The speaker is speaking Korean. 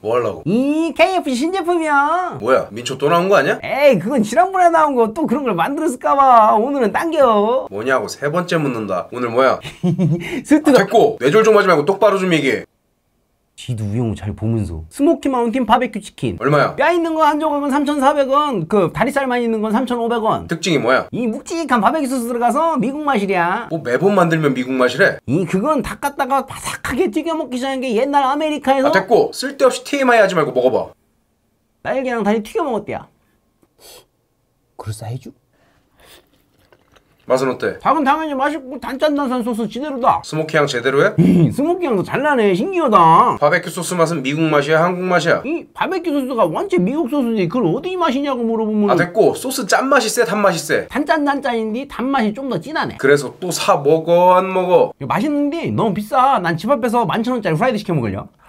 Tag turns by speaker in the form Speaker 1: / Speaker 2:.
Speaker 1: 뭐 하려고?
Speaker 2: 이 KFC 신제품이야.
Speaker 1: 뭐야, 민초 또 나온 거 아니야?
Speaker 2: 에이, 그건 지난번에 나온 거 또 그런 걸 만들었을까봐 오늘은 당겨.
Speaker 1: 뭐냐고 세 번째 묻는다. 오늘 뭐야?
Speaker 2: 스트가
Speaker 1: 됐고, 뇌절 좀 하지 말고 똑바로 좀 얘기해.
Speaker 2: 지도 우영우 잘 보면서. 스모키 마운틴 바베큐 치킨.
Speaker 1: 얼마야?
Speaker 2: 뼈 있는 거 한 조각은 3,400원, 그 다리살만 있는 건 3,500원.
Speaker 1: 특징이 뭐야?
Speaker 2: 이 묵직한 바베큐 소스 들어가서 미국 맛이랴.
Speaker 1: 뭐 매번 만들면 미국 맛이래?
Speaker 2: 이 그건 닭 갖다가 바삭하게 튀겨 먹기 시작한 게 옛날 아메리카에서
Speaker 1: 됐고, 쓸데없이 TMI 하지 말고 먹어봐.
Speaker 2: 날개랑 다리 튀겨 먹었대야. 그럴싸해주?
Speaker 1: 맛은 어때?
Speaker 2: 닭은 당연히 맛있고 단짠단산 소스 지대로다.
Speaker 1: 스모키향 제대로 해?
Speaker 2: 스모키 향도 잘 나네. 신기하다.
Speaker 1: 바베큐 소스 맛은 미국 맛이야, 한국 맛이야?
Speaker 2: 이 바베큐 소스가 원체 미국 소스인데 그걸 어디 맛이냐고 물어보면
Speaker 1: 됐고, 소스 짠맛이 세, 단맛이 세?
Speaker 2: 단짠인데 단맛이 좀 더 진하네.
Speaker 1: 그래서 또 사 먹어, 안 먹어?
Speaker 2: 맛있는데 너무 비싸. 난 집 앞에서 11,000원짜리 후라이드 시켜 먹을려.